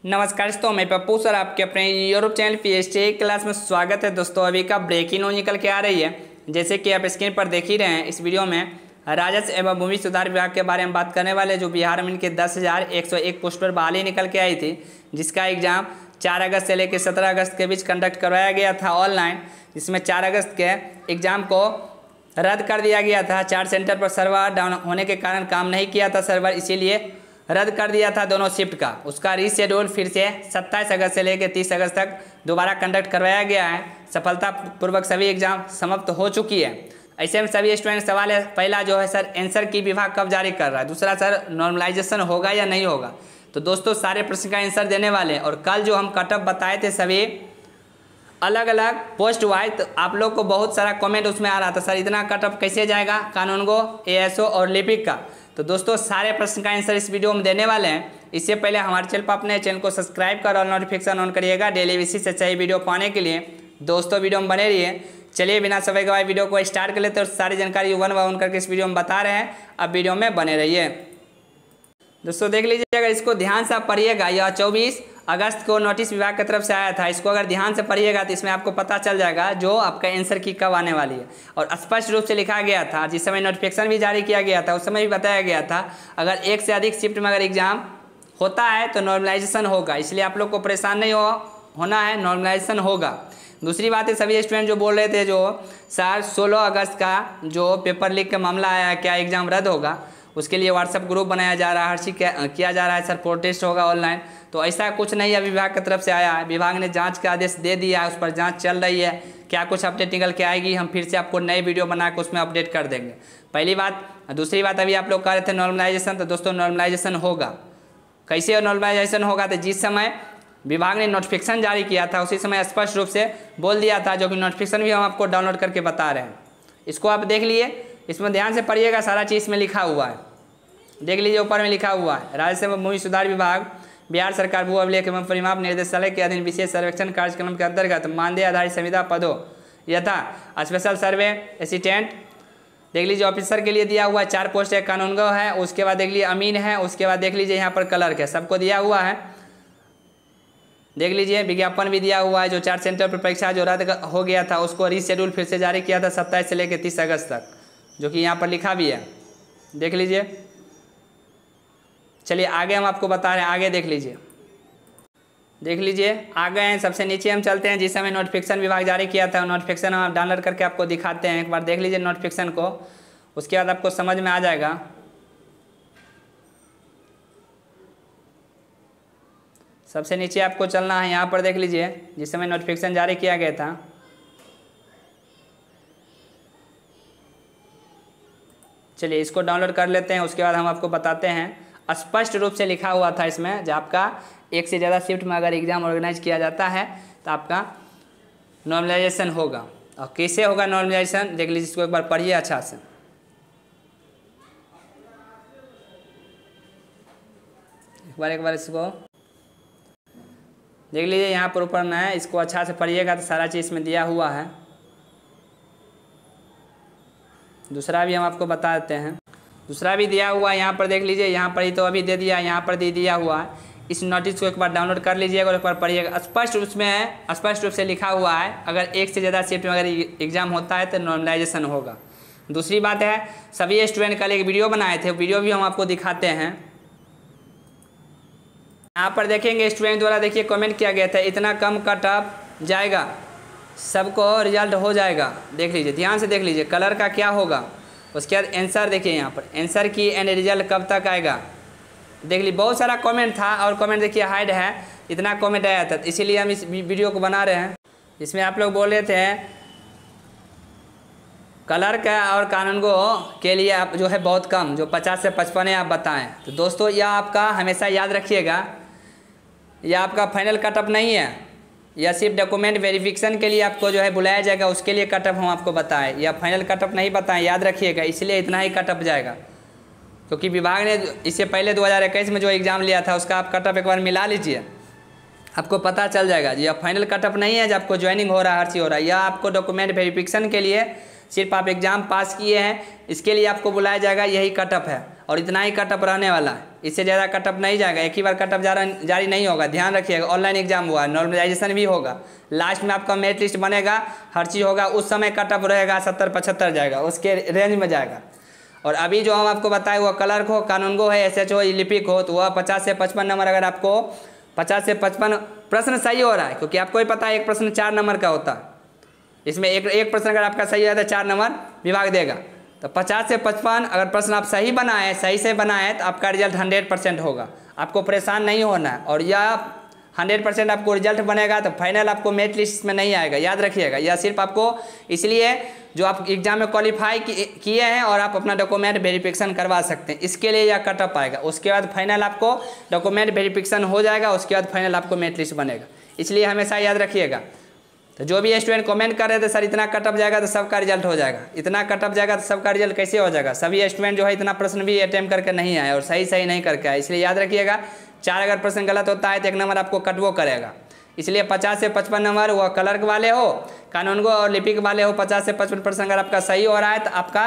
नमस्कार दोस्तों, मैं पप्पू सर आपके अपने यूट्यूब चैनल पीएसटी क्लास में स्वागत है। दोस्तों अभी का ब्रेकिंग न्यूज निकल के आ रही है। जैसे कि आप स्क्रीन पर देख ही रहे हैं, इस वीडियो में राजस्व एवं भूमि सुधार विभाग के बारे में बात करने वाले, जो बिहार में इनके 10,101 पोस्ट पर बहाली निकल के आई थी, जिसका एग्जाम 4 अगस्त से लेकर 17 अगस्त के बीच कंडक्ट करवाया गया था ऑनलाइन। जिसमें 4 अगस्त के एग्ज़ाम को रद्द कर दिया गया था। 4 सेंटर पर सर्वर डाउन होने के कारण काम नहीं किया था सर्वर, इसीलिए रद्द कर दिया था दोनों शिफ्ट का। उसका रीशेड्यूल फिर से 27 अगस्त से लेकर 30 अगस्त तक दोबारा कंडक्ट करवाया गया है। सफलतापूर्वक सभी एग्जाम समाप्त हो चुकी है। ऐसे में सभी स्टूडेंट सवाल है, पहला जो है सर आंसर की विभाग कब जारी कर रहा है, दूसरा सर नॉर्मलाइजेशन होगा या नहीं होगा। तो दोस्तों सारे प्रश्न का आंसर देने वाले हैं। और कल जो हम कटअप बताए थे सभी अलग अलग पोस्ट वाइज, तो आप लोग को बहुत सारा कमेंट उसमें आ रहा था, सर इतना कटअप कैसे जाएगा कानून गो, एएसओ और लिपिक का। तो दोस्तों सारे प्रश्न का आंसर इस वीडियो में देने वाले हैं। इससे पहले हमारे चैनल पर अपने चैनल को सब्सक्राइब कर और नोटिफिकेशन ऑन करिएगा डेली बेसिस से सही वीडियो पाने के लिए। दोस्तों वीडियो में बने रहिए। चलिए बिना समय गवाए वीडियो को स्टार्ट कर लेते हैं और सारी जानकारी वन बाय वन करके इस वीडियो में बता रहे हैं। अब वीडियो में बने रहिए। दोस्तों देख लीजिए, अगर इसको ध्यान से आप पढ़िएगा, यह 24 अगस्त को नोटिस विभाग की तरफ से आया था। इसको अगर ध्यान से पढ़िएगा तो इसमें आपको पता चल जाएगा जो आपका आंसर की कब आने वाली है। और स्पष्ट रूप से लिखा गया था, जिस समय नोटिफिकेशन भी जारी किया गया था उस समय भी बताया गया था, अगर एक से अधिक शिफ्ट में अगर एग्जाम होता है तो नॉर्मलाइजेशन होगा। इसलिए आप लोग को परेशान नहीं होना है, नॉर्मलाइजेशन होगा। दूसरी बात है, सभी स्टूडेंट जो बोल रहे थे जो सर 16 अगस्त का जो पेपर लीक का मामला आया, क्या एग्ज़ाम रद्द होगा, उसके लिए व्हाट्सएप ग्रुप बनाया जा रहा है, हर चीज़ किया जा रहा है, सर प्रोटेस्ट होगा ऑनलाइन। तो ऐसा कुछ नहीं है, विभाग की तरफ से आया है। विभाग ने जांच का आदेश दे दिया है, उस पर जांच चल रही है। क्या कुछ अपडेट निकल के आएगी, हम फिर से आपको नई वीडियो बना के उसमें अपडेट कर देंगे, पहली बात। दूसरी बात, अभी आप लोग कह रहे थे नॉर्मलाइजेशन, तो दोस्तों नॉर्मलाइजेशन होगा। कैसे नॉर्मलाइजेशन होगा, तो जिस समय विभाग ने नोटिफिकेशन जारी किया था उसी समय स्पष्ट रूप से बोल दिया था, जो कि नोटिफिकेशन भी हम आपको डाउनलोड करके बता रहे हैं। इसको आप देख लिए, इसमें ध्यान से पढ़िएगा, सारा चीज़ इसमें लिखा हुआ है। देख लीजिए, ऊपर में लिखा हुआ है, राजस्व एवं भूमि सुधार विभाग बिहार सरकार भू अभिलेख एवं परिमाप निर्देशालय के अधीन विशेष सर्वेक्षण कार्यक्रम के अंतर्गत मानदेय आधारित संविदा पदों यथा स्पेशल सर्वे असिस्टेंट, देख लीजिए ऑफिसर के लिए दिया हुआ है 4 पोस्ट है, कानूनगो है, उसके बाद देख लीजिए अमीन है, उसके बाद देख लीजिए यहाँ पर क्लर्क है, सबको दिया हुआ है। देख लीजिए विज्ञापन भी दिया हुआ है, जो 4 सेंटर पर परीक्षा जो रद्द हो गया था उसको रीशेड्यूल फिर से जारी किया था 27 से लेकर 30 अगस्त तक, जो कि यहाँ पर लिखा भी है। देख लीजिए। चलिए आगे हम आपको बता रहे हैं, आगे देख लीजिए। देख लीजिए आगे हैं, सबसे नीचे हम चलते हैं। जिस समय नोटिफिकेशन विभाग जारी किया था, नोटिफिकेशन हम डाउनलोड करके आपको दिखाते हैं। एक बार देख लीजिए नोटिफिकेशन को, उसके बाद आपको समझ में आ जाएगा। सबसे नीचे आपको चलना है, यहाँ पर देख लीजिए जिस समय नोटिफिकेशन जारी किया गया था। चलिए इसको डाउनलोड कर लेते हैं, उसके बाद हम आपको बताते हैं। स्पष्ट रूप से लिखा हुआ था इसमें, जब आपका एक से ज़्यादा शिफ्ट में अगर एग्ज़ाम ऑर्गेनाइज किया जाता है तो आपका नॉर्मलाइजेशन होगा। और कैसे होगा नॉर्मलाइजेशन, देख लीजिए, इसको एक बार पढ़िए अच्छा से। एक बार इसको देख लीजिए, यहाँ पर ऊपर में है, इसको अच्छा से पढ़िएगा तो सारा चीज़ इसमें दिया हुआ है। दूसरा भी हम आपको बता देते हैं, दूसरा भी दिया हुआ है यहाँ पर देख लीजिए। यहाँ पर ही तो अभी दे दिया, यहाँ पर दे दिया हुआ है। इस नोटिस को एक बार डाउनलोड कर लीजिएगा और एक बार पढ़िएगा। स्पष्ट उसमें स्पष्ट रूप से लिखा हुआ है, अगर एक से ज़्यादा शिफ्ट में अगर एग्जाम होता है तो नॉर्मलाइजेशन होगा। दूसरी बात है, सभी स्टूडेंट कल एक वीडियो बनाए थे, वीडियो भी हम आपको दिखाते हैं। यहाँ पर देखेंगे स्टूडेंट द्वारा, देखिए कमेंट किया गया था, इतना कम कटअप जाएगा, सबको रिजल्ट हो जाएगा। देख लीजिए, ध्यान से देख लीजिए, कलर का क्या होगा। उसके बाद आंसर देखिए, यहाँ पर आंसर की एंड रिजल्ट कब तक आएगा। देख लीजिए बहुत सारा कमेंट था, और कमेंट देखिए हाइड है, इतना कमेंट आया था, इसीलिए हम इस वीडियो को बना रहे हैं। इसमें आप लोग बोल रहे थे कलर का और कानूनगो के लिए आप जो है बहुत कम, जो 50 से 55 आप बताएं। तो दोस्तों यह आपका हमेशा याद रखिएगा, यह आपका फाइनल कटअप नहीं है, या सिर्फ डॉक्यूमेंट वेरिफिकेशन के लिए आपको जो है बुलाया जाएगा, उसके लिए कटअप हम आपको बताएं, या फाइनल कटअप नहीं बताएं, याद रखिएगा। इसलिए इतना ही कटअप जाएगा, क्योंकि विभाग ने इससे पहले 2021 में जो एग्ज़ाम लिया था उसका आप कटअप एक बार मिला लीजिए, आपको पता चल जाएगा। यह फाइनल कटअप नहीं है, जब आपको ज्वाइनिंग हो रहा है, हर चीज़ हो रहा है। यह आपको डॉक्यूमेंट वेरिफिकेशन के लिए सिर्फ आप एग्ज़ाम पास किए हैं, इसके लिए आपको बुलाया जाएगा, यही कटअप है और इतना ही कटअप रहने वाला है। इससे ज़्यादा कटअप नहीं जाएगा, एक ही बार कटअप जारी नहीं होगा, ध्यान रखिएगा। ऑनलाइन एग्जाम हुआ, नॉर्मलाइजेशन भी होगा, लास्ट में आपका मेरिट लिस्ट बनेगा, हर चीज़ होगा, उस समय कटअप रहेगा 70-75 जाएगा, उसके रेंज में जाएगा। और अभी जो हम आपको बताए वो क्लर्क हो, कानूनगो है, SHO, लिपिक हो, तो वह 50 से 55 नंबर, अगर आपको 50 से 55 प्रश्न सही हो रहा है, क्योंकि आपको ही पता है एक प्रश्न 4 नंबर का होता है, इसमें एक प्रश्न अगर आपका सही है तो 4 नंबर विभाग देगा। तो 50 से 55 अगर प्रश्न आप सही बनाए, सही से बनाए, तो आपका रिजल्ट 100% होगा, आपको परेशान नहीं होना है। और यह 100% आपको रिजल्ट बनेगा तो फाइनल आपको मेरिट लिस्ट में नहीं आएगा, याद रखिएगा। यह सिर्फ आपको इसलिए जो आप एग्जाम में क्वालिफाई किए हैं और आप अपना डॉक्यूमेंट वेरिफिकेशन करवा सकते हैं, इसके लिए यह कटअप आएगा। उसके बाद फाइनल आपको डॉक्यूमेंट वेरिफिकेशन हो जाएगा, उसके बाद फाइनल आपको मेरिट लिस्ट बनेगा, इसलिए हमेशा याद रखिएगा। तो जो भी स्टूडेंट कमेंट कर रहे थे सर इतना कटअप जाएगा तो सबका रिजल्ट हो जाएगा, इतना कटअप जाएगा तो सबका रिजल्ट कैसे हो जाएगा? सभी स्टूडेंट जो है इतना प्रश्न भी अटेम्प्ट करके नहीं आए और सही नहीं करके आए, इसलिए याद रखिएगा 4 अगर प्रश्न गलत होता है तो 1 नंबर आपको कटवो करेगा। इसलिए 50 से 55 नंबर वह क्लर्क वाले हो, कानूनगो और लिपिक वाले हो, 50 से 55 प्रश्न अगर आपका सही हो रहा है तो आपका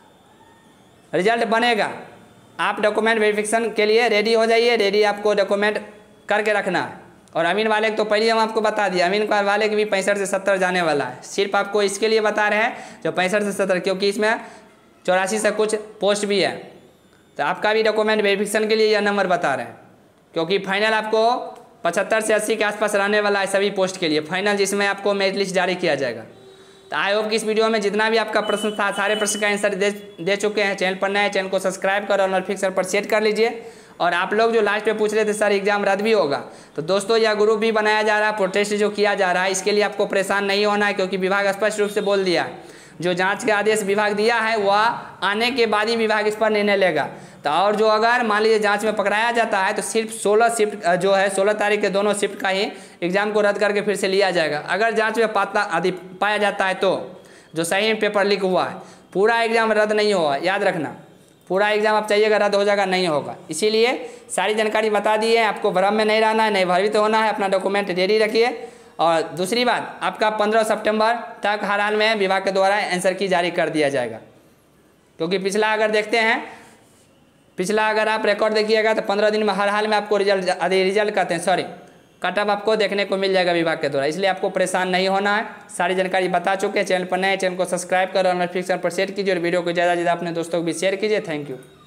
रिजल्ट बनेगा। आप डॉक्यूमेंट वेरिफिकेशन के लिए रेडी हो जाइए, रेडी आपको डॉक्यूमेंट करके रखना है। और अमीन वाले तो पहले हम आपको बता दिया, अमीन वाले के भी 65 से 70 जाने वाला है, सिर्फ आपको इसके लिए बता रहे हैं जो 65 से 70, क्योंकि इसमें 84 से कुछ पोस्ट भी है, तो आपका भी डॉक्यूमेंट वेरिफिकेशन के लिए यह नंबर बता रहे हैं, क्योंकि फाइनल आपको 75 से 80 के आसपास रहने वाला है सभी पोस्ट के लिए फाइनल, जिसमें आपको मेरिट लिस्ट जारी किया जाएगा। तो आई होप कि इस वीडियो में जितना भी आपका प्रश्न था सारे प्रश्न का आंसर दे चुके हैं। चैनल पर नए हैं, चैनल को सब्सक्राइब कर और नोटिफिकेशन पर सेट कर लीजिए। और आप लोग जो लास्ट में पूछ रहे थे सर एग्जाम रद्द भी होगा, तो दोस्तों यह ग्रुप भी बनाया जा रहा है, प्रोटेस्ट जो किया जा रहा है, इसके लिए आपको परेशान नहीं होना है, क्योंकि विभाग स्पष्ट रूप से बोल दिया है, जो जांच के आदेश विभाग दिया है वह आने के बाद ही विभाग इस पर निर्णय लेगा। तो और जो अगर मान लीजिए जांच में पकड़ाया जाता है तो सिर्फ 16 शिफ्ट जो है 16 तारीख के दोनों शिफ्ट का ही एग्जाम को रद्द करके फिर से लिया जाएगा। अगर जांच में पाया जाता है तो जो सही पेपर लीक हुआ है, पूरा एग्जाम रद्द नहीं होगा, याद रखना, पूरा एग्जाम आप चाहिएगा रद्द हो जाएगा, नहीं होगा। इसीलिए सारी जानकारी बता दी है, आपको भ्रम में नहीं रहना है, नहीं भयभीत होना है, अपना डॉक्यूमेंट रेडी रखिए। और दूसरी बात, आपका 15 सितंबर तक हर हाल में विभाग के द्वारा आंसर की जारी कर दिया जाएगा, क्योंकि पिछला अगर देखते हैं, पिछला अगर आप रिकॉर्ड देखिएगा तो 15 दिन में हर हाल में आपको रिजल्ट कहते हैं सॉरी कटअप आपको देखने को मिल जाएगा विभाग के द्वारा, इसलिए आपको परेशान नहीं होना है। सारी जानकारी बता चुके हैं। चैनल पर नए, चैनल को सब्सक्राइब करो और नोटिफिकेशन पर शेयर कीजिए और वीडियो को ज़्यादा से ज़्यादा अपने दोस्तों को भी शेयर कीजिए। Thank you.